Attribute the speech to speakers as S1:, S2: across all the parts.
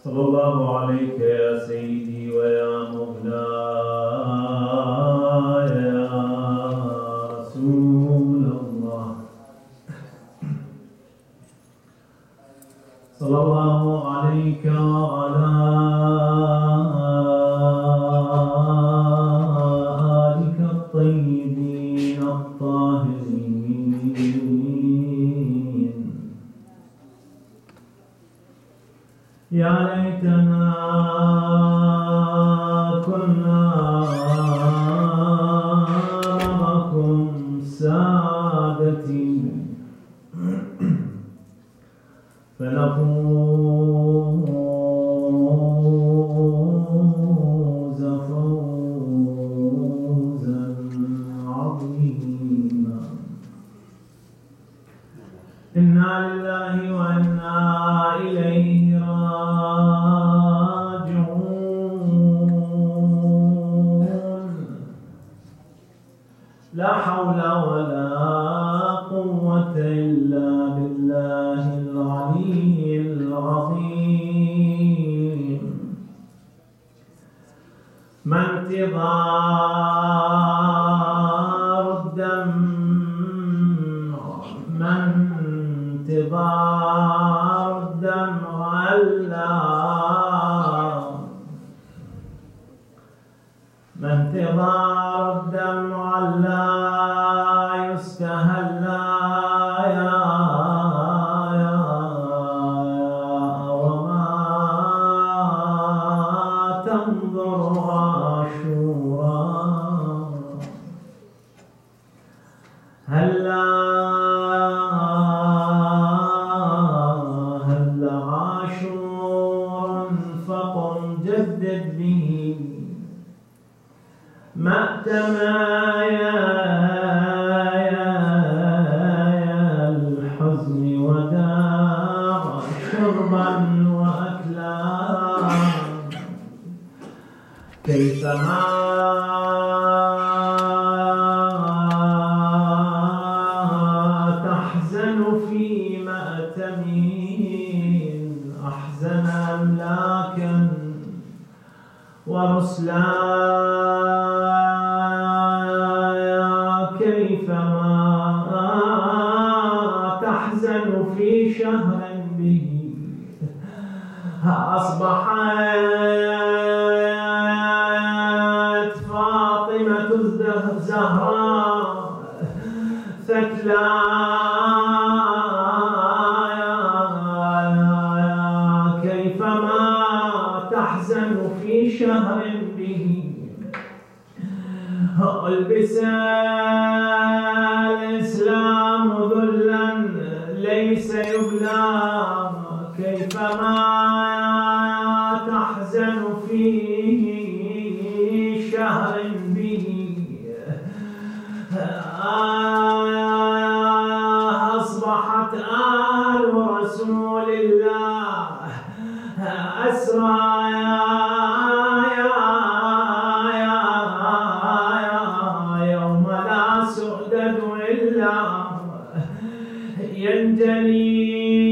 S1: صلى الله عليك يا سيدي ويا مولاي يا رسول الله. صلى الله عليك وعلى آلك الطيبين الطاهرين. يا ليتنا كنا معكم سادتي فنفوز فوزا عظيما. إنا لله وإنا إليه راجعون. لا حول ولا قوة إلا بالله العلي العظيم. ما انتظار الدمع، ما انتظار الدمع ألا، ما انتظار الدمع ألا يستهلا وما تنظر عاشورا. هلا عاشور فقم جدد به مأتما يا الحزن وداع شربا وأكلا. كيفما تحزن في مأتمين أحزن أملاكا ورسلا. كيفما تحزن في شهر به أصبحت فاطمة الزهراء ثكلا. كيفما تحزن في شهر به ألبس الإسلام ذلا ليس يبلى. كيفما تحزن في شهر به أصبحت آل رسول الله أسرى يوم لا سؤدد إلا ينجلي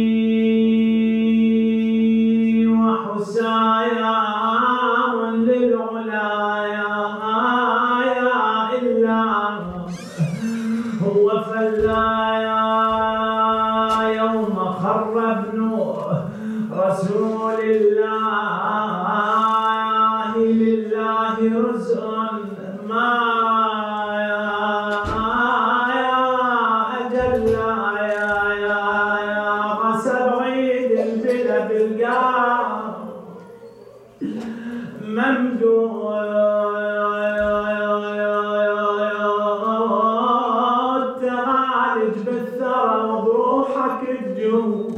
S1: وحسايا للعلايا إلا هو فلايا. يوم خر ابن رسول الله لله رزق ما أجل يا غسل عيد البلا بالقار ممدود تعالج بالثرى وبروحك الجود.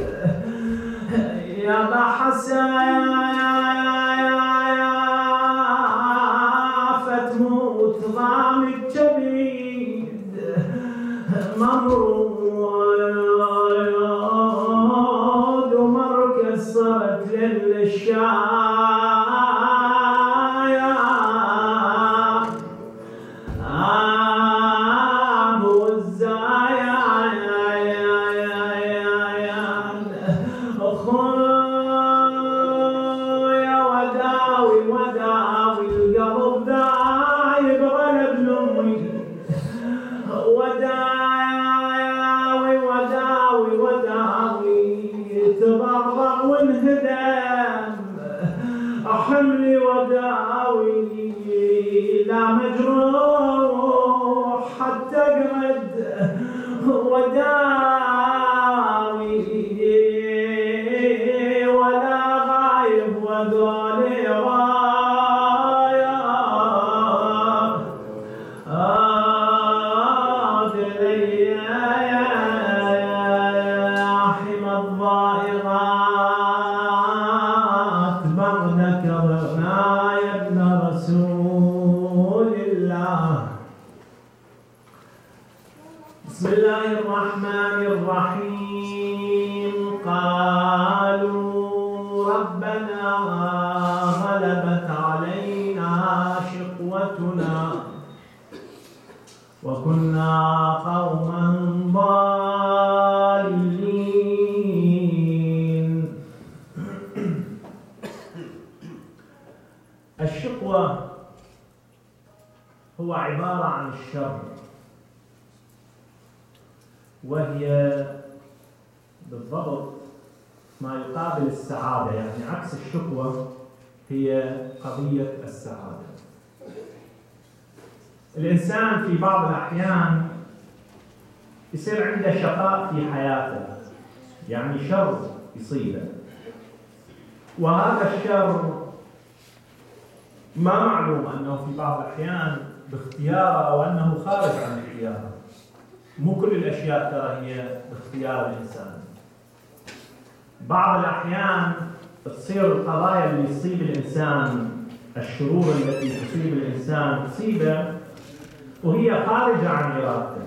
S1: يا فتموت ضامك جبيد ممرود ومركز صرت للشايا. أبو الزايا الطائرات بعد كرنا يا ابن رسول الله. بسم الله الرحمن الرحيم. قالوا ربنا غلبت علينا شقوتنا وكنا قوما ضالين. الشقوة هو عبارة عن الشر، وهي بالضبط ما يقابل السعادة، يعني عكس الشقوة هي قضية السعادة. الإنسان في بعض الأحيان يصير عنده شقاء في حياته، يعني شر يصيبه، وهذا الشر ما معلوم أنه في بعض الأحيان باختياره أو أنه خارج عن اختياره. مو كل الأشياء ترى هي باختيار الإنسان. بعض الأحيان تصير القضايا اللي تصيب الإنسان، الشرور التي تصيب الإنسان تصيبه وهي خارجة عن إرادته،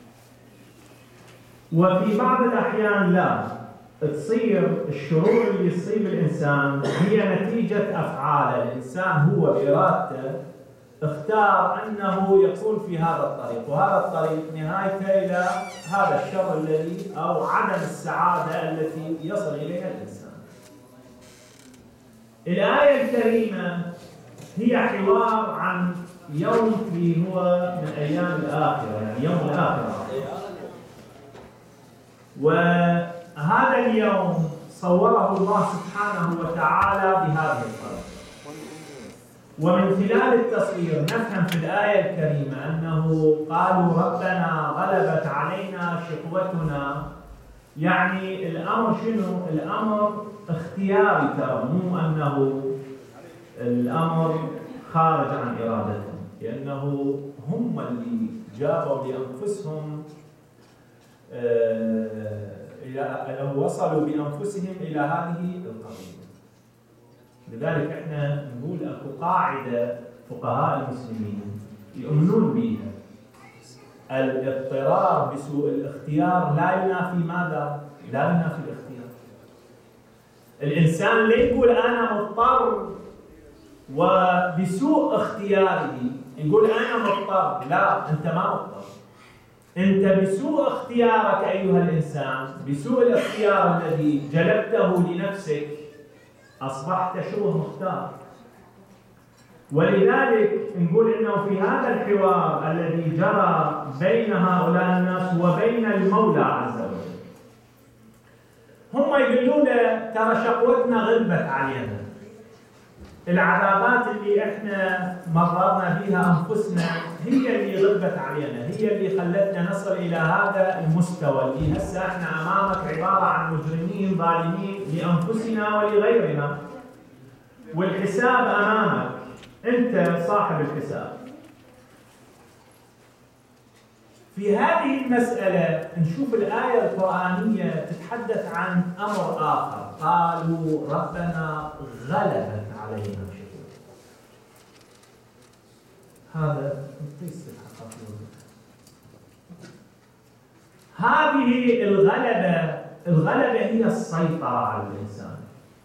S1: وفي بعض الأحيان لا، تصير الشرور اللي تصيب الإنسان هي نتيجة أفعاله. الإنسان هو بإرادته اختار أنه يكون في هذا الطريق، وهذا الطريق نهايته إلى هذا الشر الذي أو عدم السعادة التي يصل إليها الإنسان. الآية الكريمة هي حوار عن يوم في هو من أيام الآخرة، يعني يوم الآخرة. وهذا اليوم صوره الله سبحانه وتعالى بهذه الطريقة، ومن خلال التصوير نفهم في الآية الكريمة أنه قالوا ربنا غلبت علينا شقوتنا، يعني الأمر شنو؟ الأمر اختياري، ترى مو أنه الأمر خارج عن إرادتهم، لأنه هم اللي جابوا لأنفسهم وصلوا بأنفسهم إلى هذه القضية. لذلك احنا نقول اكو قاعده فقهاء المسلمين يؤمنون بها: الاضطرار بسوء الاختيار لا ينافي ماذا؟ لا ينافي الاختيار. الانسان لا يقول انا مضطر وبسوء اختياره يقول انا مضطر، لا، انت ما مضطر. انت بسوء اختيارك ايها الانسان، بسوء الاختيار الذي جلبته لنفسك أصبحت شبه مختار. ولذلك نقول إنه في هذا الحوار الذي جرى بين هؤلاء الناس وبين المولى عز وجل، هم يقولون ترى شقوتنا غلبت علينا، العذابات اللي احنا مررنا بها أنفسنا هي اللي غلبت علينا، هي اللي خلتنا نصل إلى هذا المستوى اللي هسه احنا أمامك عبارة عن مجرمين ظالمين لأنفسنا ولغيرنا، والحساب أمامك، أنت صاحب الحساب. في هذه المسألة نشوف الآية القرآنية تتحدث عن أمر آخر. قالوا ربنا غلبت علينا شقوتنا. هذا قيس الحقيقة. هذه الغلبة هي السيطرة على الإنسان.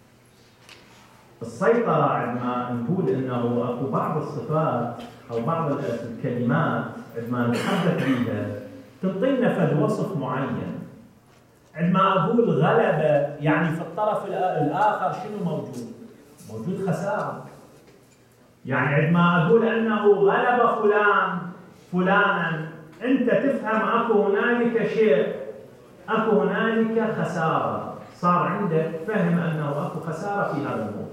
S1: السيطرة عندما نقول إنه أكو بعض الصفات أو بعض الكلمات عندما نتحدث بها تنطينا فد وصف معين. عندما أقول غلبة يعني في الطرف الآخر شنو موجود؟ موجود خسارة. يعني عندما أقول أنه غلب فلانا أنت تفهم أكو هنالك شيء، أكو هنالك خسارة، صار عندك فهم أنه أكو خسارة في هذا الموضوع.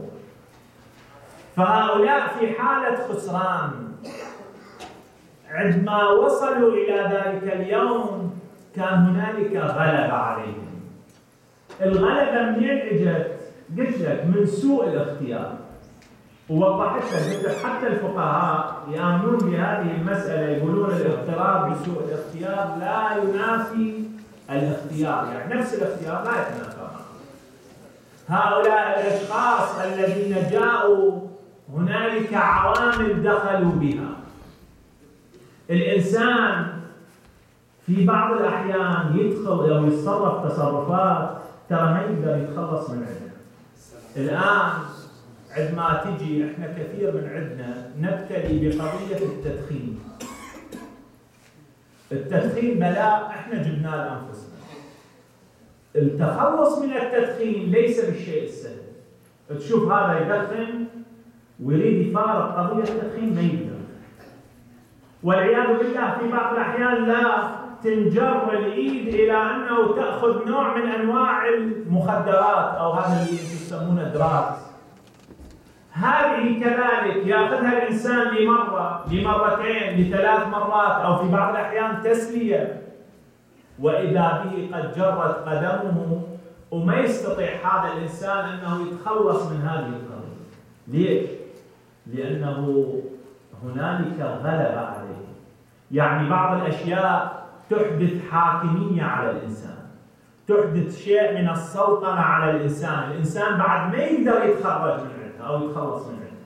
S1: فهؤلاء في حالة خسران عندما وصلوا إلى ذلك اليوم كان هنالك غلبة عليهم. الغلبة منين اجت؟ قلت لك من سوء الاختيار، ووضحت لك حتى الفقهاء يؤمنون بهذه المسألة، يقولون الاضطرار بسوء الاختيار لا ينافي الاختيار، يعني نفس الاختيار لا يتنافى معه. هؤلاء الأشخاص الذين جاءوا هنالك عوامل دخلوا بها. الإنسان في بعض الأحيان يدخل أو يتصرف تصرفات ترى ما يقدر يتخلص من عندها. الآن عندما تجي احنا كثير من عندنا نبتلي بقضية التدخين. التدخين بلاء احنا جبناه لأنفسنا. التخلص من التدخين ليس بالشيء السهل. تشوف هذا يدخن ويريد يفارق قضية التدخين ما يقدر. والعياذ بالله في بعض الأحيان لا تنجر الإيد إلى أنه تأخذ نوع من أنواع المخدرات أو هذا اللي يسمونه دراكس. هذه كذلك يأخذها الإنسان لمرة لمرتين لثلاث مرات أو في بعض الأحيان تسلية، وإذا به قد جرت قدمه وما يستطيع هذا الإنسان أنه يتخلص من هذه القضية. ليش؟ لأنه هنالك غلبة عليه. يعني بعض الأشياء تحدث حاكمية على الإنسان، تحدث شيء من السلطنة على الإنسان. الإنسان بعد ما يقدر يتخرج من عندها أو يتخلص من عندها.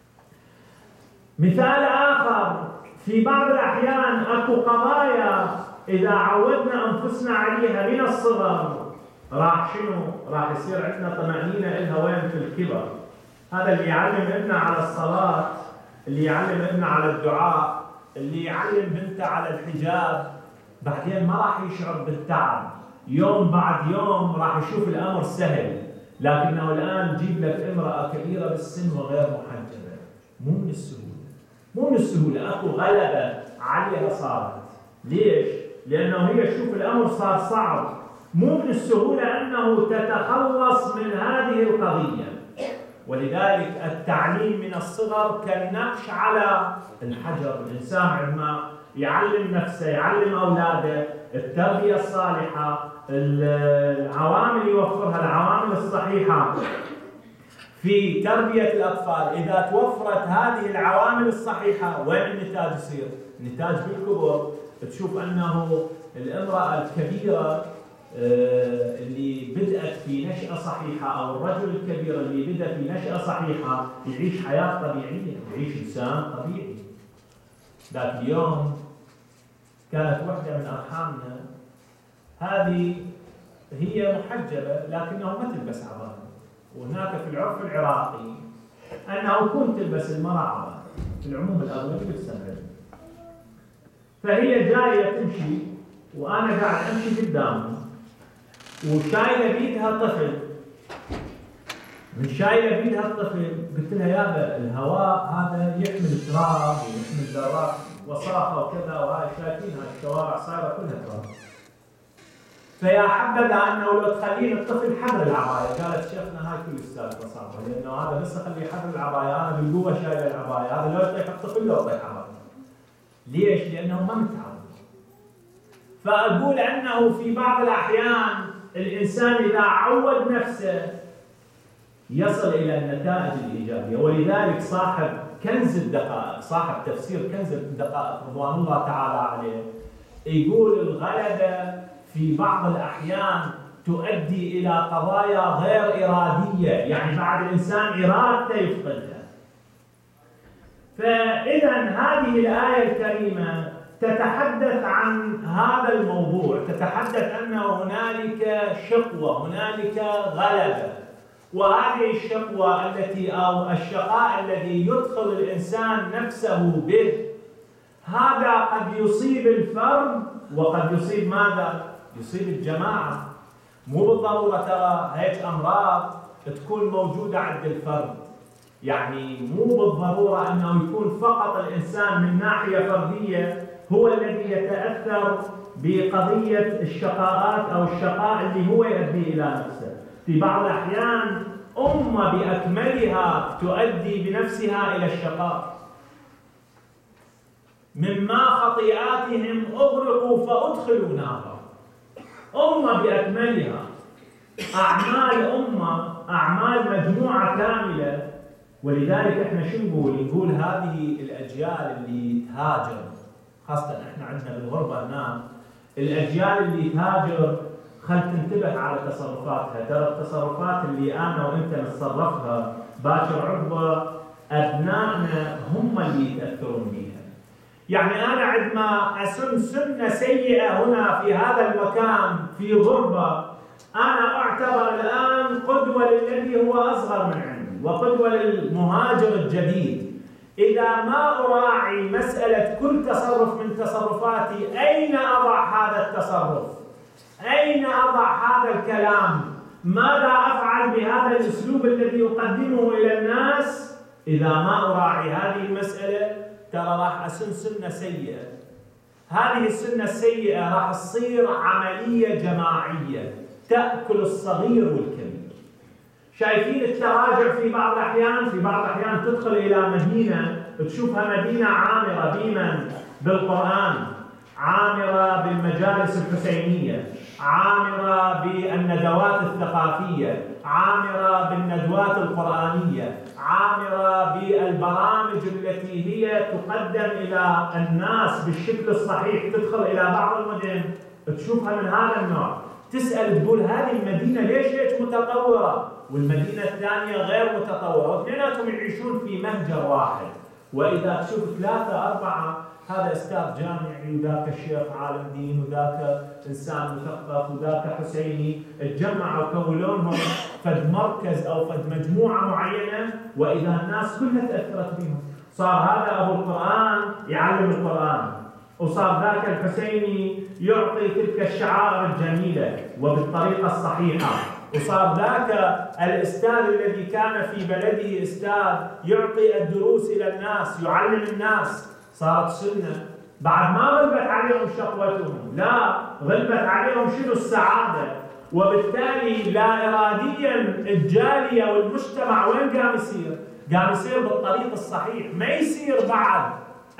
S1: مثال آخر، في بعض الأحيان أكو قضايا إذا عودنا أنفسنا عليها من الصغر راح يصير عندنا طمأنينة إلها وين في الكبر. هذا اللي يعلم ابنه على الصلاة، اللي يعلم ابنه على الدعاء، اللي يعلم بنته على الحجاب، بعدين ما راح يشعر بالتعب. يوم بعد يوم راح يشوف الأمر سهل. لكنه الآن جيب لك امرأة كبيرة بالسن وغير محجبة، مو من السهولة، أكو غلبة عليها صارت. ليش؟ لأنه هي تشوف الأمر صار صعب، مو من السهولة أنه تتخلص من هذه القضية. ولذلك التعليم من الصغر كالنقش على الحجر. الإنسان عندما يعلم نفسه يعلم أولاده التربية الصالحة، العوامل يوفرها، العوامل الصحيحة في تربية الأطفال. إذا توفرت هذه العوامل الصحيحة وين النتاج يصير؟ النتاج بالكبر تشوف أنه الامرأة الكبيرة اللي بدأت في نشأة صحيحة أو الرجل الكبير اللي بدأ في نشأة صحيحة يعيش حياة طبيعية، يعيش إنسان طبيعي. ذاك اليوم كانت واحدة من أرحامنا هذه هي محجبة لكنه ما تلبس عباية، وهناك في العرف العراقي أنه كنت تلبس المرأة عباية، في العموم الأغلبية يلبسها. فهي جاية تمشي وأنا قاعد أمشي قدامه وشايلة بيدها طفل. من شايلة بيدها الطفل قلت لها يابا الهواء هذا يحمل تراب ويحمل ذرات وصاخة وكذا، وهاي شايفين هاي الشوارع صايرة كلها تراب. فيا حبذا أنه لو تخلين الطفل حذر العباية. قالت شيخنا هاي كل السالفة صعبة، لأنه هذا بس خليه حذر العباية، أنا بالقوة شايلة العباية، هذا لو يطيح الطفل لو يطيح عباية. ليش؟ لأنه ما متعود. فأقول أنه في بعض الأحيان الإنسان إذا عود نفسه يصل إلى النتائج الإيجابية. ولذلك صاحب كنز الدقائق، صاحب تفسير كنز الدقائق رضوان الله تعالى عليه، يقول الغلبة في بعض الأحيان تؤدي إلى قضايا غير إرادية، يعني بعد الإنسان إرادته يفقدها. فإذا هذه الآية الكريمة تتحدث عن هذا الموضوع، تتحدث أنه هنالك شقوة، هنالك غلبة، وهذه الشقوة التي أو الشقاء الذي يدخل الإنسان نفسه به هذا قد يصيب الفرد وقد يصيب ماذا؟ يصيب الجماعة. مو بالضرورة ترى هيك أمراض تكون موجودة عند الفرد، يعني مو بالضرورة أنه يكون فقط الإنسان من ناحية فردية هو الذي يتأثر بقضية الشقاءات أو الشقاء اللي هو يؤدي إلى نفسه. في بعض الأحيان أمة بأكملها تؤدي بنفسها إلى الشقاء. مما خطيئاتهم أغرقوا فأدخلوا نارا. أمة بأكملها، أعمال أمة، أعمال مجموعة كاملة. ولذلك إحنا شو نقول هذه الأجيال اللي تهاجر، خاصة إحنا عندنا بالغربة هناك، الأجيال اللي تهاجر خل تنتبه على تصرفاتها، ترى التصرفات اللي أنا وأنت نتصرفها باكر عقبة أبنائنا هم اللي يتأثرون بها. يعني أنا عندما أسن سنة سيئة هنا في هذا المكان في غربة، أنا أعتبر الآن قدوة للذي هو أصغر من عندي وقدوة للمهاجر الجديد. إذا ما أراعي مسألة كل تصرف من تصرفاتي، أين أضع هذا التصرف؟ أين أضع هذا الكلام؟ ماذا أفعل بهذا الأسلوب الذي أقدمه إلى الناس؟ إذا ما أراعي هذه المسألة ترى راح أسن سنة سيئة. هذه السنة السيئة راح تصير عملية جماعية تأكل الصغير والكبير. شايفين التراجع في بعض الأحيان؟ في بعض الأحيان تدخل إلى مدينة تشوفها مدينة عامرة بمن؟ بالقرآن، عامرة بالمجالس الحسينية، عامرة بالندوات الثقافية، عامرة بالندوات القرآنية، عامرة بالبرامج التي هي تقدم إلى الناس بالشكل الصحيح. تدخل إلى بعض المدن تشوفها من هذا النوع، تسأل تقول هذه المدينة ليش هيك متطورة والمدينة الثانية غير متطورة، واثنيناتهم يعيشون في مهجر واحد. وإذا تشوف 3 4 هذا أستاذ جامعي وذاك الشيخ عالم دين وذاك إنسان مثقف وذاك حسيني، اتجمعوا وكونوا فد مركز أو فد مجموعة معينة، وإذا الناس كلها تأثرت بهم. صار هذا أبو القرآن يعلم القرآن، وصار ذاك الحسيني يعطي تلك الشعائر الجميلة وبالطريقة الصحيحة، وصار ذاك الأستاذ الذي كان في بلده أستاذ يعطي الدروس إلى الناس يعلم الناس. صارت سنة. بعد ما غلبت عليهم شقوتهم، لا غلبت عليهم شنو؟ السعادة. وبالتالي لا إراديا الجالية والمجتمع وين قام يصير؟ قام يصير بالطريق الصحيح، ما يصير بعد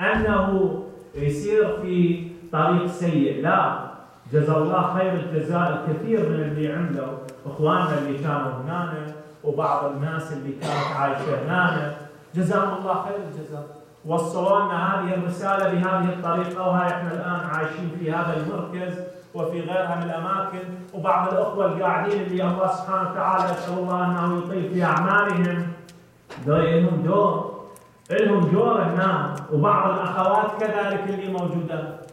S1: أنه يصير في طريق سيء. لا، جزا الله خير الجزاء الكثير من اللي عنده اخواننا اللي كانوا هنا وبعض الناس اللي كانت عايشه هنا، جزاهم الله خير الجزاء، وصلوا لنا هذه الرساله بهذه الطريقه. وهاي احنا الان عايشين في هذا المركز وفي غيرها من الاماكن، وبعض الاخوه القاعدين اللي الله سبحانه وتعالى اسال الله انه يطيل في اعمالهم، لهم دور، لهم دور هنا، وبعض الاخوات كذلك اللي موجودات.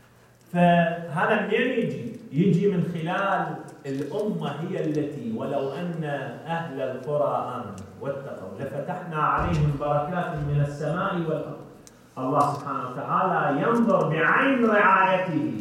S1: فهذا منين يجي من خلال الأمة هي التي ولو أن أهل القرى آمنوا واتقوا لفتحنا عليهم بركات من السماء والأرض. الله سبحانه وتعالى ينظر بعين رعايته،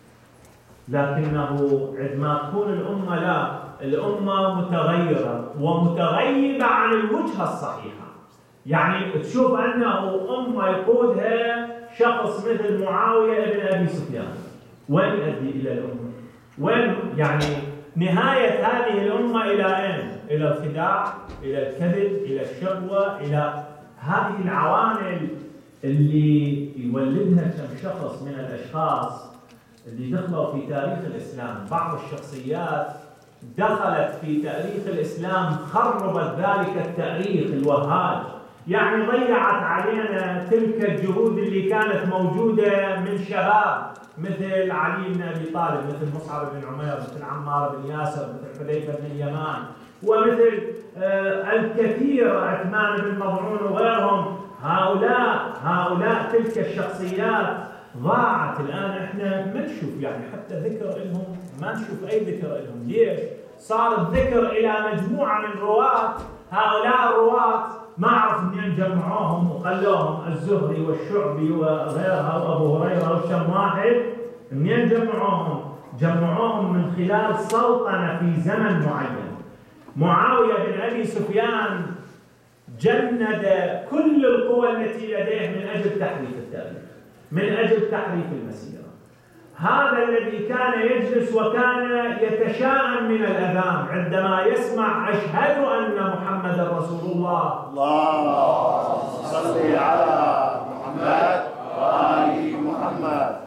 S1: لكنه عندما تكون الأمة لا، الأمة متغيرة ومتغيبة عن الوجهة الصحيحة. يعني تشوف أنه أمة يقودها شخص مثل معاوية ابن أبي سفيان، وين يؤدي إلى الأمة؟ وين يعني نهاية هذه الأمة إلى أين؟ إلى الخداع، إلى الكذب، إلى الشقوة، إلى هذه العوامل اللي يولدها كم شخص من الأشخاص اللي دخلوا في تاريخ الإسلام. بعض الشخصيات دخلت في تاريخ الإسلام خربت ذلك التاريخ الوهاج، يعني ضيعت علينا تلك الجهود اللي كانت موجودة من شباب مثل علي بن أبي طالب، مثل مصعب بن عمير، مثل عمار بن ياسر، مثل حذيفة بن اليمان، ومثل الكثير، عثمان بن مظعون وغيرهم. هؤلاء تلك الشخصيات ضاعت. الآن احنا ما نشوف يعني حتى ذكر لهم، ما نشوف أي ذكر لهم. ليش؟ صار الذكر إلى مجموعة من رواة. هؤلاء الرواة ما أعرف منين جمعوهم وخلوهم، الزهري والشعبي وغيرها وأبو هريرة والشم واحد، منين جمعوهم؟ جمعوهم من خلال سلطنة في زمن معين. معاوية بن أبي سفيان جند كل القوى التي لديه من أجل تحريف التاريخ، من أجل تحريف المسيرة. هذا الذي كان يجلس وكان يتشاءم من الأذان عندما يسمع أشهد أن محمد رسول الله.
S2: اللهم صل على محمد وآل محمد.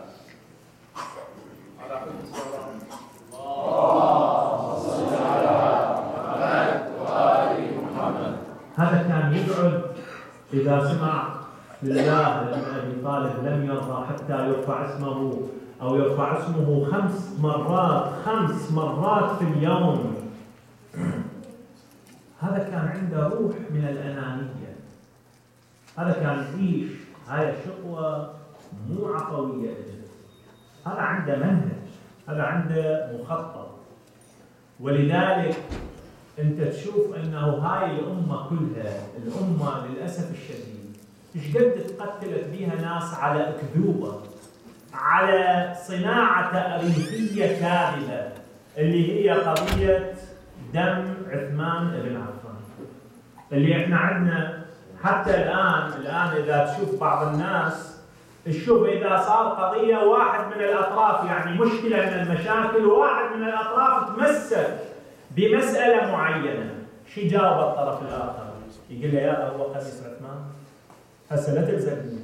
S2: اللهم صل على محمد وآل محمد.
S1: هذا كان يقعد إذا سمع لله ابن أبي طالب لم يرضى حتى يرفع اسمه أو يرفع اسمه 5 مرات في اليوم. هذا كان عنده روح من الأنانية، هذا كان يعيش هاي الشقوة مو عفوية، هذا عنده منهج، هذا عنده مخطط. ولذلك أنت تشوف أنه هاي الأمة كلها، الأمة للأسف الشديد إيش قد تقتلت بها ناس على أكذوبة، على صناعة تاريخية كاذبة اللي هي قضية دم عثمان بن عفان، اللي احنا عندنا حتى الآن إذا تشوف بعض الناس تشوف إذا صار قضية واحد من الأطراف، يعني مشكلة من المشاكل، واحد من الأطراف تمسك بمسألة معينة، شي جاوب الطرف الآخر؟ يقول له يا هو قميص عثمان، هسه لا تلزمني.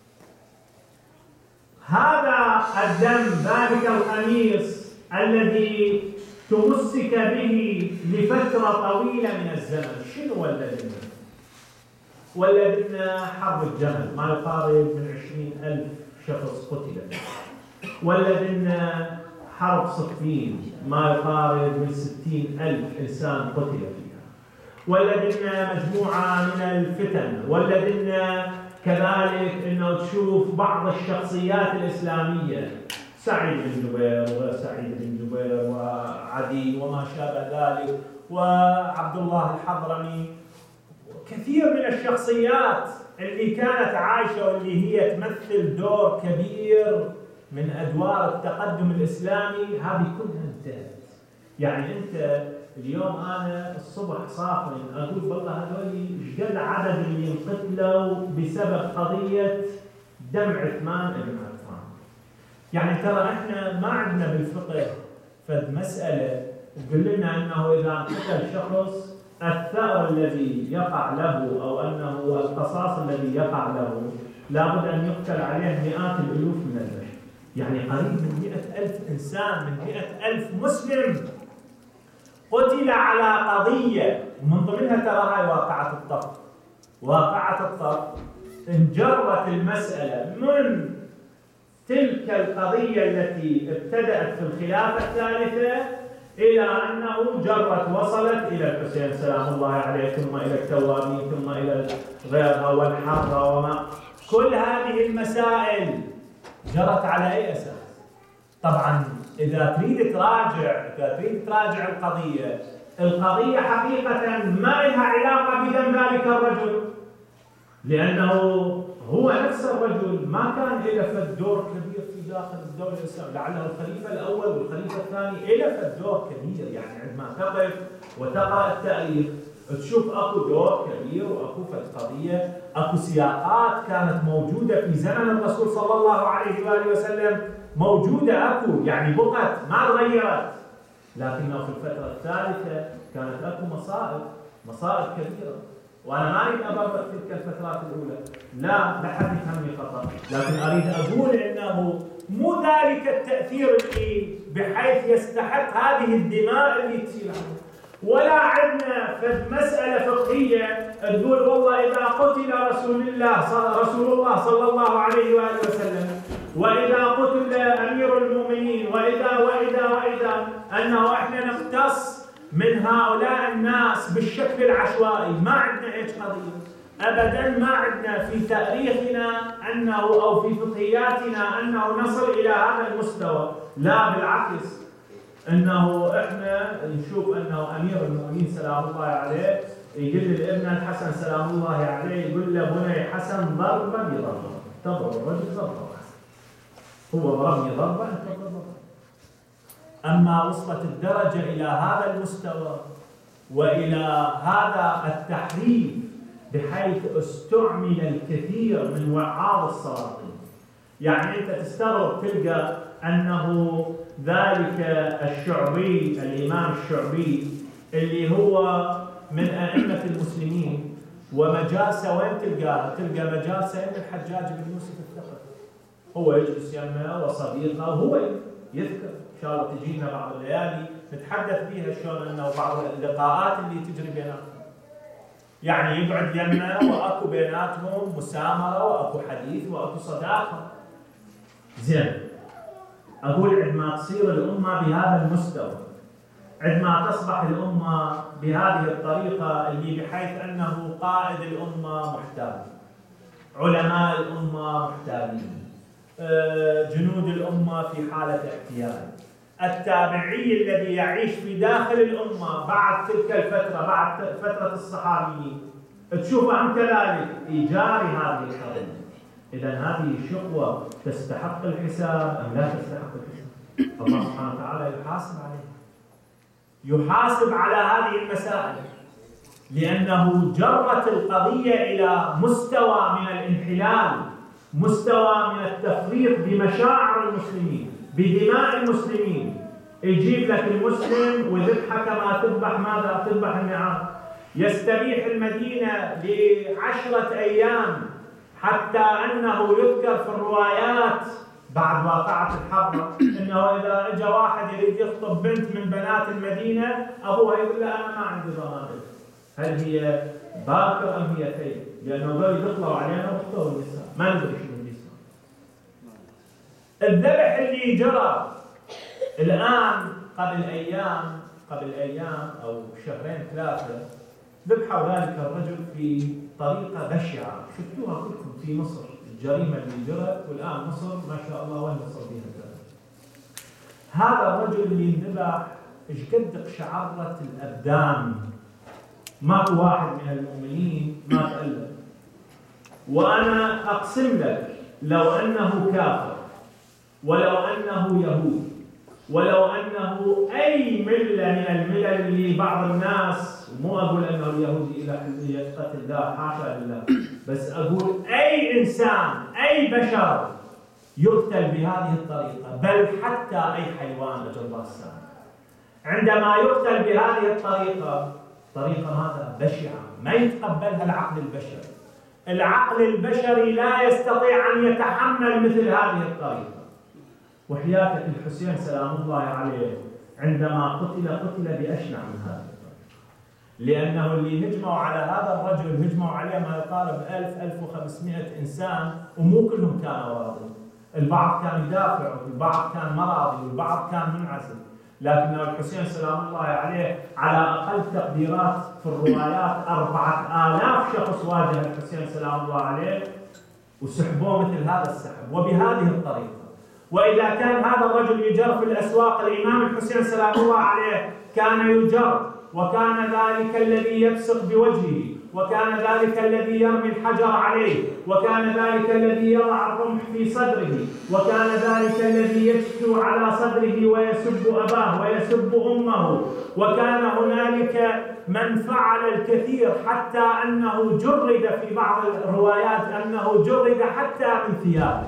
S1: هذا الدم، ذلك القميص الذي تمسك به لفترة طويلة من الزمن، شنو ولدنا؟ ولدنا حرب الجمل، ما يقارب من 20,000 شخص قتل. ولدنا حرب صفين، ما يقارب من 60,000 إنسان قتل فيها. ولدنا مجموعة من الفتن. ولدنا كذلك أنه تشوف بعض الشخصيات الإسلامية، سعيد بن جبير وغير سعيد بن جبير وعدي وما شابه ذلك، وعبد الله الحضرمي، كثير من الشخصيات اللي كانت عايشة واللي هي تمثل دور كبير من أدوار التقدم الإسلامي، هذه كلها انتهت. يعني أنت اليوم أنا الصبح صافن أقول والله هذول إيش قد عدد اللي انقتلوا بسبب قضية دم عثمان بن عفان. يعني ترى إحنا ما عندنا بالفقه فد مسألة تقول لنا أنه إذا انقتل شخص الثأر الذي يقع له أو أنه القصاص الذي يقع له لابد أن يقتل عليه مئات الألوف من البشر. يعني قريب من 100,000 إنسان، من 100,000 مسلم قتل على قضية، ومن ضمنها ترى هاي واقعة الطف. واقعة الطف انجرت المسألة من تلك القضية التي ابتدأت في الخلافة الثالثة إلى أنه جرت وصلت إلى الحسين سلام الله عليه، ثم إلى التوابين، ثم إلى غيرها والحرة وما. كل هذه المسائل جرت على أي أساس؟ طبعا إذا تريد تراجع القضية حقيقة ما لها علاقة بدم ذلك الرجل، لأنه هو نفس الرجل ما كان له فد دور كبير في داخل الدولة الإسلامية، لعله الخليفة الأول والخليفة الثاني له فد دور كبير. يعني عندما تقف وتقرأ التاريخ تشوف أكو دور كبير وأكو فد قضية، أكو سياقات كانت موجودة في زمن الرسول صلى الله عليه وآله وسلم، موجودة أكو، يعني بقت ما تغيرت، لكنه في الفترة الثالثة كانت أكو مصائب كبيرة. وأنا ما أريد أبرر تلك الفترات الأولى، لا حد يفهمني خطأ، لكن أريد أقول إنه مو ذلك التأثير اللي بحيث يستحق هذه الدماء اللي تصير، ولا عندنا في مسألة فقهية تقول والله إذا قتل رسول الله صلى الله عليه وآله وسلم، وإذا قتل أمير المؤمنين، وإذا أنه إحنا نختص من هؤلاء الناس بالشكل العشوائي. ما عندنا هيك قضية أبداً، ما عندنا في تاريخنا أنه أو في فقهياتنا أنه نصل إلى هذا المستوى، لا بالعكس، أنه إحنا نشوف أنه أمير المؤمنين سلام الله عليه يقول لابن الحسن سلام الله عليه، يقول له بني حسن ضربا بضربة، تضرب الرجل ضربة، هو ضربني ضربة أنت ضربة. أما وصلت الدرجة إلى هذا المستوى وإلى هذا التحريف بحيث استعمل الكثير من وعاظ السلاطين. يعني أنت تستغرب تلقى أنه ذلك الشعبي، الإمام الشعبي اللي هو من أئمة المسلمين، ومجالسه وين تلقاها؟ تلقى مجالسه عند الحجاج بن يوسف الثقفي، هو يجلس يمه وصديقه وهو يذكر. إن شاء الله تجينا بعض الليالي نتحدث فيها شلون أنه بعض اللقاءات اللي تجري بيناتهم، يعني يقعد يمه وأكو بيناتهم مسامرة وأكو حديث وأكو صداقة. زين، أقول عندما تصير الأمة بهذا المستوى، عندما تصبح الأمة بهذه الطريقة اللي بحيث أنه قائد الأمة محتاج، علماء الأمة محتاجين، جنود الأمة في حالة احتياج، التابعي الذي يعيش في داخل الأمة بعد تلك الفترة، بعد فترة الصحابيين، تشوفهم كذلك يجاري هذه القضية. إذا هذه شقوة تستحق الحساب أم لا تستحق الحساب؟ الله سبحانه وتعالى يحاسب عليها، يحاسب على هذه المسائل، لأنه جرت القضية إلى مستوى من الانحلال، مستوى من التفريط بمشاعر المسلمين، بدماء المسلمين. يجيب لك المسلم ويذبح كما تذبح ماذا؟ تذبح النعام. يستبيح المدينة ل10 أيام، حتى أنه يذكر في الروايات بعد واقعة الحرة أنه إذا اجى واحد يريد يخطب بنت من بنات المدينة، أبوها يقول له أنا ما عندي ضمانة، هل هي باكر أم هي ثيب؟ لأنه ذول يطلعوا علينا واختاروا النساء، ما ندري شنو النساء. الذبح اللي جرى الآن قبل أيام أو شهرين 3 ذبحوا ذلك الرجل في طريقة بشعة، شفتوها كلكم في مصر، الجريمة اللي جرت. والآن مصر ما شاء الله وين مصر بها الآن. هذا الرجل اللي انذبح ايش قد قشعرت الأبدان، ماكو واحد من المؤمنين ما تألم. وأنا أقسم لك لو أنه كافر، ولو أنه يهودي، ولو أنه أي ملة من الملل اللي بعض الناس، ومو أقول أنه اليهودي إلى حلية قتل، لا حاشا لله، بس أقول أي إنسان، أي بشر يقتل بهذه الطريقة، بل حتى أي حيوان أجل السلام، عندما يقتل بهذه الطريقة، طريقة ماذا؟ بشعة، ما يتقبلها العقل البشري. العقل البشري لا يستطيع أن يتحمل مثل هذه الطريقة. وحياتك الحسين سلام الله عليه عندما قتل بأشنع من هذا الطريقة، لأنه اللي هجموا على هذا الرجل هجموا عليه ما يقارب 1000-1500 إنسان، ومو كلهم كانوا راضين. البعض كان يدافع، والبعض كان مرضي، والبعض كان منعزل. لكن الحسين سلام الله عليه على أقل تقديرات في الروايات 4000 شخص واجه الحسين سلام الله عليه وسحبوه مثل هذا السحب وبهذه الطريقة. وإذا كان هذا الرجل يجر في الأسواق، الإمام الحسين سلام الله عليه كان يجر، وكان ذلك الذي يبصق بوجهه، وكان ذلك الذي يرمي الحجر عليه، وكان ذلك الذي يضع الرمح في صدره، وكان ذلك الذي يشتو على صدره ويسب أباه ويسب أمه، وكان هنالك من فعل الكثير حتى أنه جرد في بعض الروايات أنه جرد حتى من ثيابه.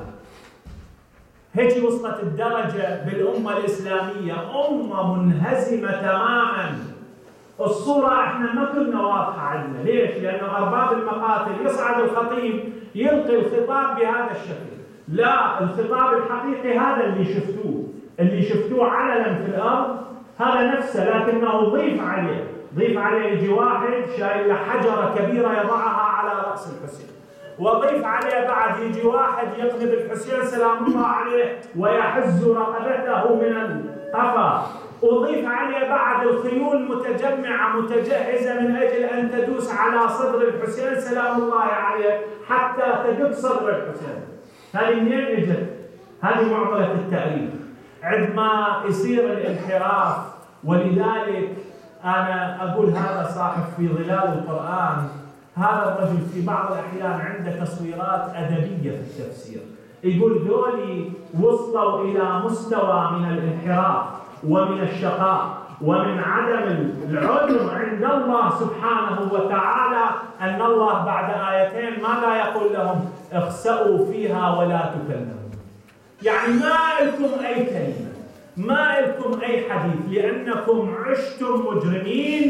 S1: هيك وصلت الدرجة بالأمة الإسلامية، أمة منهزمة تماماً. الصورة احنا ما كنا واضحة عندنا، ليش؟ لأنه أرباب المقاتل يصعد الخطيب يلقي الخطاب بهذا الشكل. لا، الخطاب الحقيقي هذا اللي شفتوه علنا في الأرض، هذا نفسه، لكنه ضيف عليه يجي واحد شايل حجرة كبيرة يضعها على رأس الحسين، وضيف عليه بعد يجي واحد يقلب الحسين سلام الله عليه ويحز رقبته من القفا، وضيف عليه بعد الخيول متجمعة متجهزة من أجل أن تدوس على صدر الحسين سلام الله عليه حتى تدب صدر الحسين. هذه منين اجت؟ هذه معضلة التأريخ. عندما يصير الانحراف، ولذلك أنا أقول هذا صاحب في ظلال القرآن، هذا الرجل في بعض الأحيان عنده تصويرات أدبية في التفسير، يقول ذولي وصلوا إلى مستوى من الانحراف ومن الشقاء ومن عدم العلم عند الله سبحانه وتعالى، أن الله بعد آيتين ماذا يقول لهم؟ اخسأوا فيها ولا تكلموا. يعني ما لكم أي كلمة، ما لكم أي حديث، لأنكم عشتم مجرمين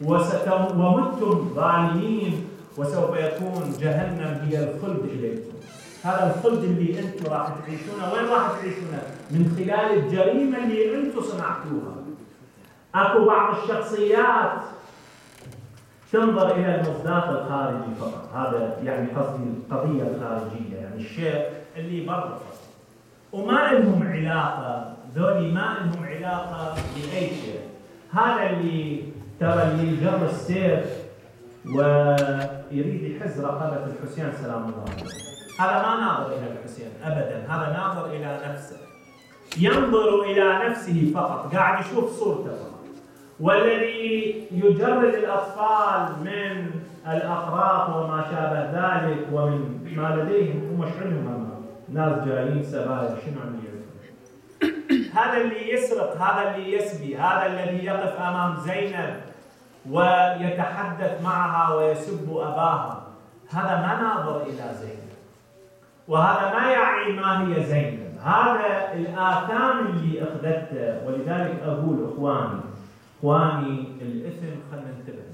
S1: ومتم ظالمين، وسوف يكون جهنم هي الخلد إليكم. هذا الخلد اللي أنتم راح تعيشونه، وين راح تعيشونه؟ من خلال الجريمة اللي أنتم صنعتوها. أكو بعض الشخصيات تنظر إلى المصداق الخارجي فقط، هذا يعني قصدي القضية الخارجية، يعني الشيء اللي برا، وما لهم علاقة ذولي ما لهم علاقة بأي شيء. هذا اللي ترى اللي جر السيف ويريد يحز رقبة الحسين سلام الله عليه، هذا ما ناظر إلى الحسين أبدا، هذا ناظر إلى نفسه، ينظر إلى نفسه فقط، قاعد يشوف صورته فقط. والذي يجرد الأطفال من الأقراط وما شابه ذلك ومن ما لديهم هم شنو ناس جايين سرايا شنو عم يعرفون. هذا اللي يسرق، هذا اللي يسبي، هذا الذي يقف أمام زينب ويتحدث معها ويسب أباها، هذا ما ناظر إلى زينب، وهذا ما يعي ما هي زينب، هذا الآثام اللي أخذته. ولذلك أقول إخواني الإثم خلنا ننتبه،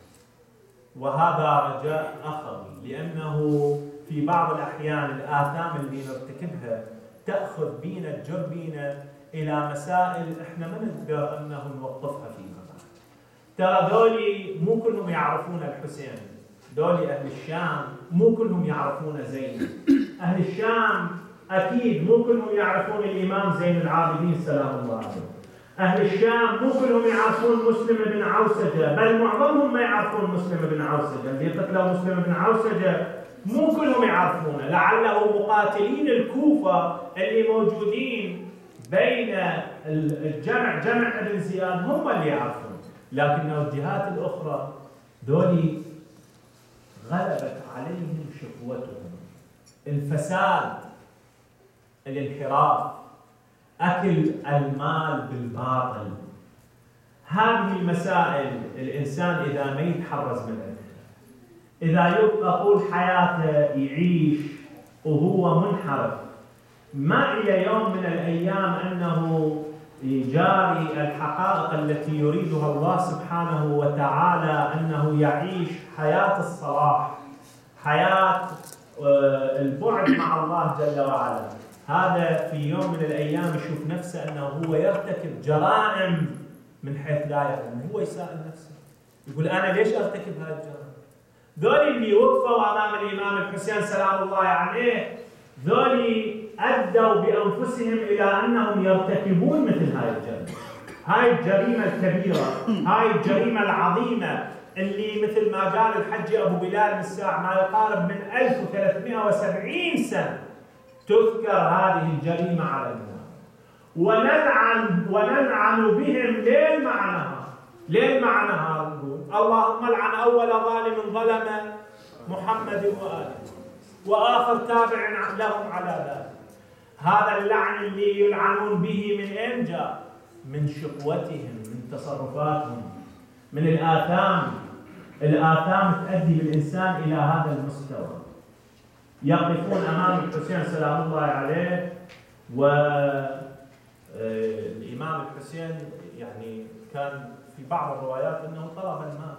S1: وهذا رجاء أخوي، لأنه في بعض الأحيان الآثام اللي نرتكبها تأخذ بينا تجر بينا إلى مسائل إحنا ما نقدر أنه نوقفها فيما بعد. ترى ذولي مو كلهم يعرفون الحسين، ذولي أهل الشام مو كلهم يعرفون زينب، أهل الشام أكيد مو كلهم يعرفون الإمام زين العابدين سلام الله عليه، أهل الشام مو كلهم يعرفون مسلم بن عوسجة، بل معظمهم ما يعرفون مسلم بن عوسجة، اللي قتلوا مسلم بن عوسجة مو كلهم يعرفونه، لعله مقاتلين الكوفة اللي موجودين بين جمع ابن زياد هم اللي يعرفون، لكن الجهات الأخرى دولي غلبت عليهم شقوتهم، الفساد، الانحراف، أكل المال بالباطل. هذه المسائل الإنسان إذا ما يتحرز منها، إذا يبقى طول حياته يعيش وهو منحرف، ما إلى يوم من الأيام أنه يجاري الحقائق التي يريدها الله سبحانه وتعالى، أنه يعيش حياة الصلاح، حياة البعد مع الله جل وعلا. هذا في يوم من الأيام يشوف نفسه أنه هو يرتكب جرائم من حيث لا يعلم، هو يسأل نفسه يقول أنا ليش أرتكب هذه الجرائم؟ ذولي اللي وقفوا أمام الإمام الحسين سلام الله عليه، ذولي أدوا بأنفسهم إلى أنهم يرتكبون مثل هاي الجريمة، هاي الجريمة الكبيرة، هاي الجريمة العظيمة اللي مثل ما قال الحج أبو بلال مساع ما يقارب من 1370 سنة تذكر هذه الجريمة على الناس، ونلعن بهم ليل مع نهار، نقول اللهم لعن أول ظالم ظلم محمد وآله وآخر تابع لهم على ذلك. هذا اللعن اللي يلعنون به من أين جاء؟ من شقوتهم، من تصرفاتهم، من الآثام تؤدي بالإنسان إلى هذا المستوى. يقفون أمام الحسين سلام الله عليه، والإمام الحسين يعني كان في بعض الروايات أنه طلب الماء،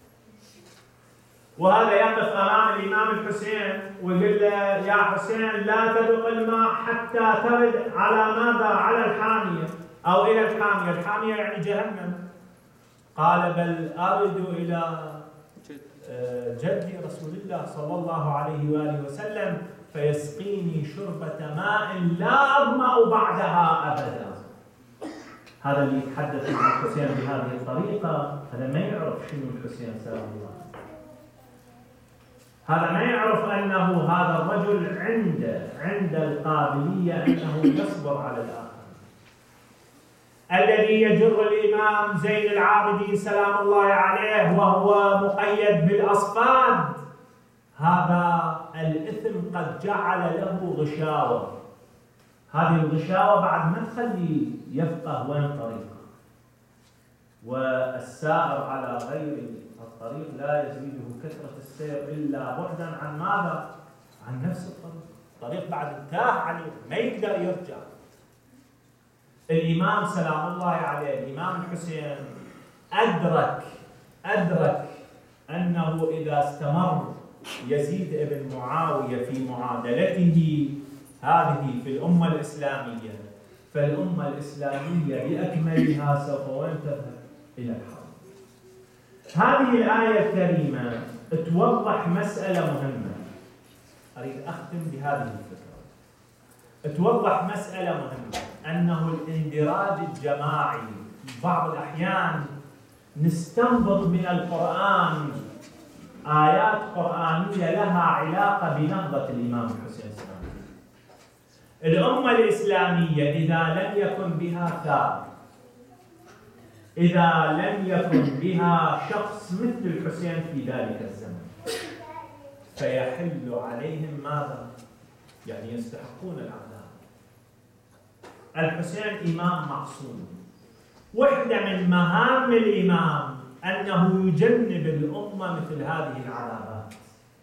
S1: وهذا يقف أمام الإمام الحسين ويقول له يا حسين لا تذق الماء حتى ترد على ماذا؟ على الحامية أو إلى الحامية، الحامية يعني جهنم. قال بل أرد إلى جدي رسول الله صلى الله عليه وآله وسلم فيسقيني شربة ماء لا أظمأ بعدها أبدا. هذا اللي يتحدث مع الحسين بهذه الطريقة هذا ما يعرف شنو الحسين سلام الله، هذا ما يعرف أنه هذا الرجل عند القابلية أنه يصبر على الآخر. الذي يجر الإمام زين العابدين سلام الله عليه وهو مقيد بالأصفاد، هذا الإثم قد جعل له غشاوة، هذه الغشاوة بعد ما تخلي يفقه وين طريقه، والسائر على غير الطريق لا يزيده كثرة السير إلا بعدا عن ماذا؟ عن نفس الطريق. الطريق بعد انتهى عليه ما يقدر يرجع. الإمام سلام الله عليه الإمام الحسين أدرك أنه إذا استمر يزيد ابن معاوية في معادلته هذه في الأمة الإسلامية، فالأمة الإسلامية بأكملها سوف وين تذهب؟ إلى الحرب. هذه الآية الكريمة توضح مسألة مهمة، أريد أختم بهذه الفكرة، توضح مسألة مهمة. أنه الاندراج الجماعي بعض الأحيان نستنبط من القرآن آيات قرآنية لها علاقة بنهضة الإمام الحسين السلام. الأمة الإسلامية إذا لم يكن بها ثار، إذا لم يكن بها شخص مثل الحسين في ذلك الزمن، فيحل عليهم ماذا؟ يعني يستحقون العذاب. الحسين إمام معصوم، واحدة من مهام الإمام أنه يجنب الأمة مثل هذه العذابات،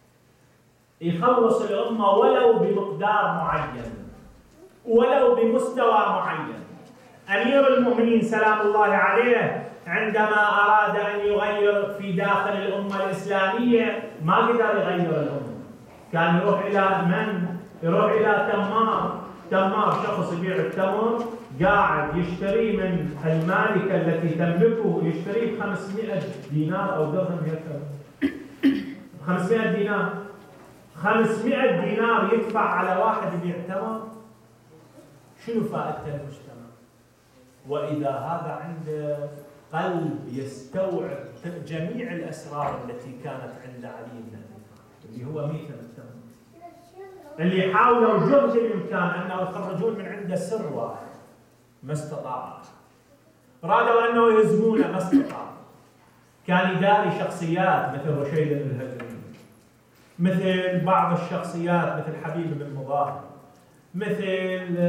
S1: يخلص الأمة ولو بمقدار معين، ولو بمستوى معين. أمير المؤمنين سلام الله عليه عندما أراد أن يغير في داخل الأمة الإسلامية ما قدر يغير الأمة، كان يروح إلى من؟ يروح إلى تمار شخص يبيع التمر، قاعد يشتري من المالكة التي تملكه، يشتري ب 500 دينار أو درهم يكثر 500 دينار، 500 دينار يدفع على واحد يبيع تمر. شنو فائدة المجتمع؟ وإذا هذا عنده قلب يستوعب جميع الأسرار التي كانت عند علي بن أبي طالب اللي هو ميت التمر، اللي حاولوا جهد الإمكان أنه يخرجون من عنده سر واحد ما استطاعوا، رادوا أنه يهزمونه ما استطاعوا. كان يداري شخصيات مثل رشيد الهجري، مثل بعض الشخصيات مثل حبيب بن مظاهر، مثل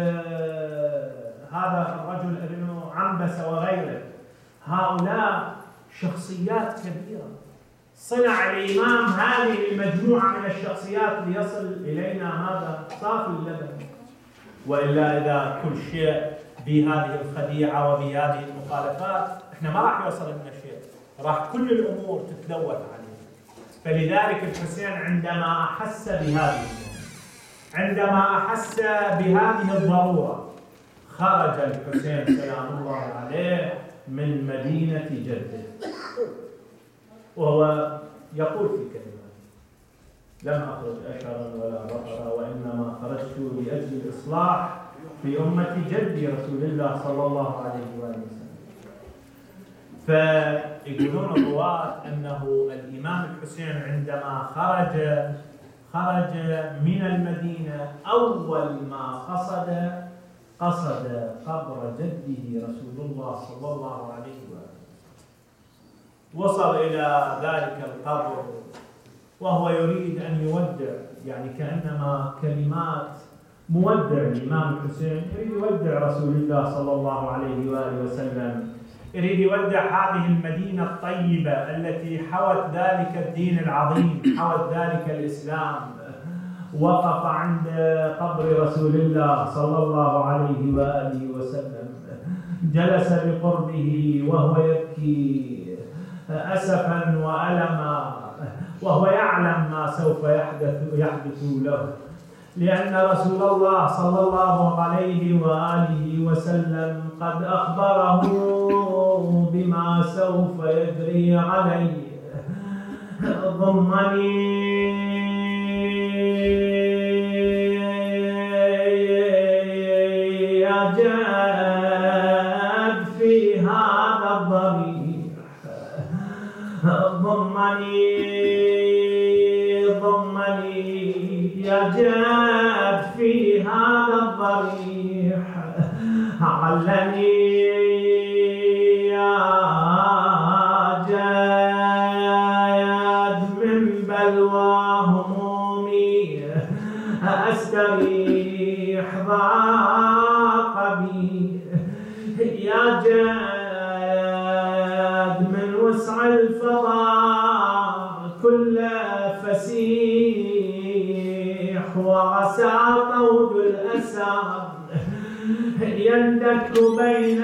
S1: هذا الرجل ابن عنبسة وغيره. هؤلاء شخصيات كبيرة. صنع الإمام هذه المجموعة من الشخصيات ليصل إلينا هذا صافي اللبن. وإلا إذا كل شيء بهذه الخديعة وبهذه المخالفات احنا ما راح يوصل لنا شيء، راح كل الأمور تتلوث عليه. فلذلك الحسين عندما أحس بهذه الضرورة خرج الحسين سلام الله عليه من مدينة جده، وهو يقول في كلمة: لم أخرج أشرا ولا بطرا وإنما خرجت لأجل الإصلاح في أمة جدي رسول الله صلى الله عليه وآله وسلم. فيقولون الرواة أنه الإمام الحسين عندما خرج من المدينة أول ما قصد قبر جده رسول الله صلى الله عليه وآله وسلم. وصل إلى ذلك القبر وهو يريد أن يودع، يعني كأنما كلمات مودع الإمام الحسين، يريد يودع رسول الله صلى الله عليه وآله وسلم، يريد يودع هذه المدينة الطيبة التي حوت ذلك الدين العظيم، حوت ذلك الإسلام. وقف عند قبر رسول الله صلى الله عليه وآله وسلم، جلس بقربه وهو يبكي أسفا وألما، وهو يعلم ما سوف يحدث له، لأن رسول الله صلى الله عليه وآله وسلم قد أخبره بما سوف يجري عليه. ضمني يا جاد في هذا الضريح، ضمني يا جاد في هذا الضريح، علني يا جاد من بلوى همومي أستريح، ضاق بي يا جاد من وسع الفضاء كل فسيح، وغسى طود الأسى يندك بين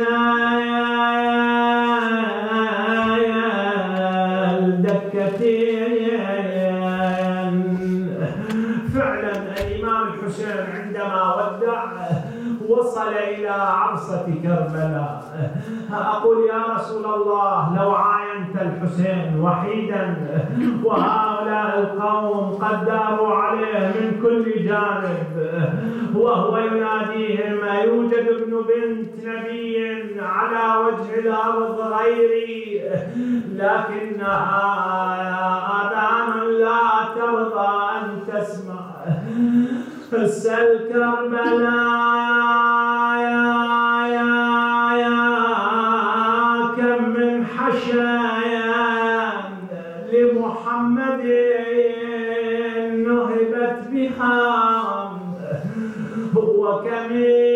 S1: الدكتين. فعلا الإمام الحسين عندما ودع وصل وصل إلى عرصة كربلاء. أقول يا رسول الله لو عاينت الحسين وحيدا وهؤلاء القوم قد داروا عليه من كل جانب وهو يناديهم أيوجد ابن بنت نبي على وجه الأرض غيري، لكنها آذان لا ترضى أن تسمع. سل كربلاء يا كم من حشايا لمحمد نهبت بها، وكم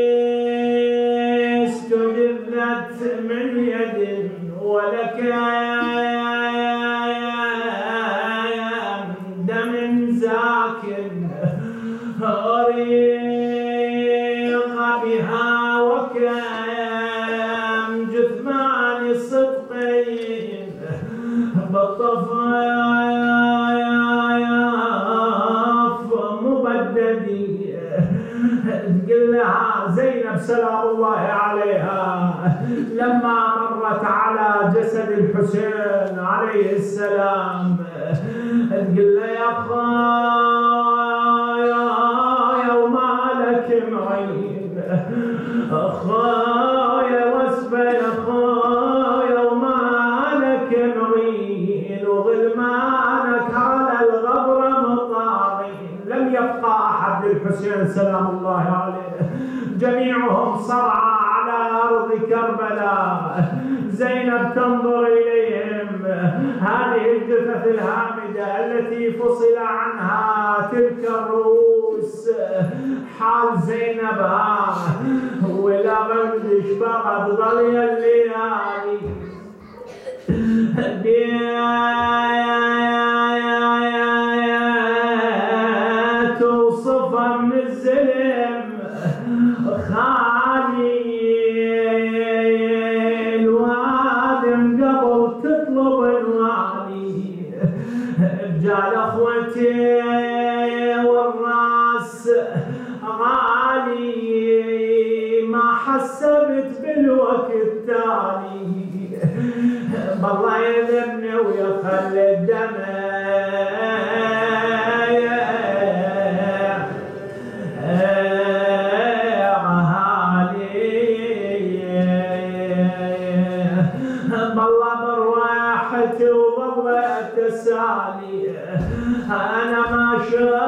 S1: استجذت من يد ولك دم زاك أريق بها، وكم جثمان صدق بالطفاف مبددي. قل لها زينب سلام الله عليها لما مرت على جسد الحسين عليه السلام تقول له يا خايا وما لك معين، خايا واسفة يا خايا وما لك معين، وغلمانك على الغبرة مطارين. لم يبقى أحد للحسين سلام الله عليه، جميعهم صرعى على أرض كربلاء. زينب تنظر إليهم، هذه الجثث الهامدة التي فصل عنها تلك الرؤوس، حال زينب ولا غندش بغض ضلي الليالي توصفها من الزلم خالي الوادم قبل تطلب الوالي، رجال اخوتي والراس غالي ما حسبت بالوقت التالي، بالله يذبني ويخلي الدمع تسالي. أنا ما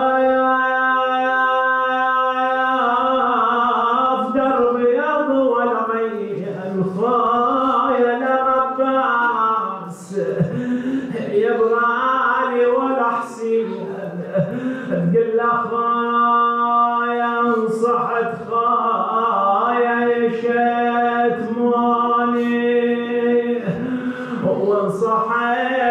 S1: شايف دربي أضوى العين الخايا لعباس يبغالي ولا حسين، تقول له خايا انصحت خايا يشتموني وانصحت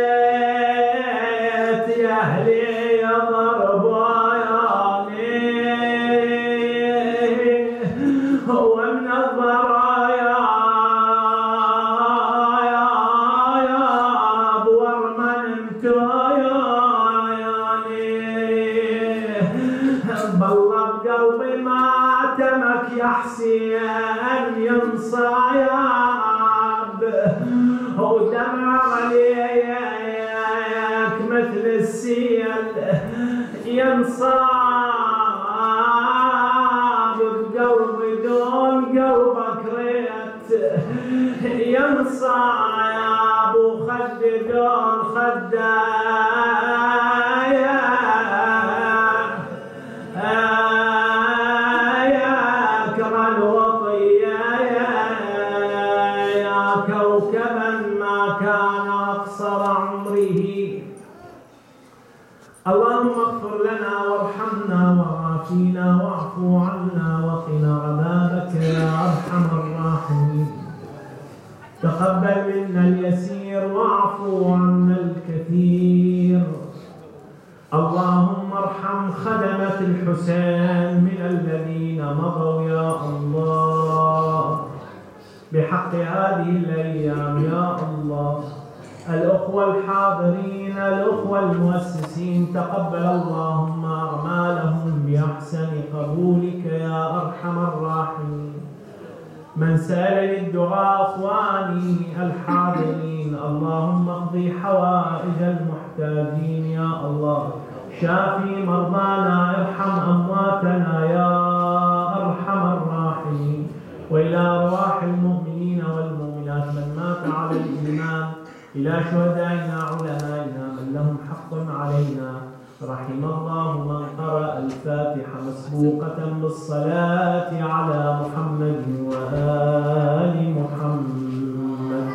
S1: حسين ينصايب ودمع عليك مثل السيل ينصاب بقلبي دون قلبك ريت ينصاب وخد دون خدايا اللهم اغفر لنا وارحمنا وعافينا واعفو عنا وقنا عذابك يا ارحم الراحمين. تقبل منا اليسير واعفو عنا الكثير. اللهم ارحم خدمة الحسين من الذين مضوا يا الله بحق هذه الايام يا الله. الأخوة الحاضرين، الأخوة المؤسسين، تقبل اللهم أعمالهم بأحسن قبولك يا أرحم الراحمين. من سألني الدعاء أخواني الحاضرين، اللهم اقضي حوائج المحتاجين يا الله، شافي مرضانا، ارحم أمواتنا يا أرحم الراحمين. وإلى أرواح المؤمنين والمؤمنات من مات على الإيمان، إلى شهدائنا علمائنا من لهم حق علينا، رحم الله من قرأ الفاتحة مسبوقة بالصلاة على محمد وآل محمد.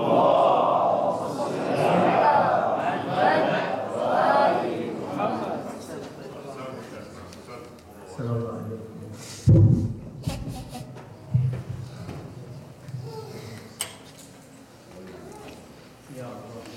S1: صلى الله عليه وسلم. يا الله.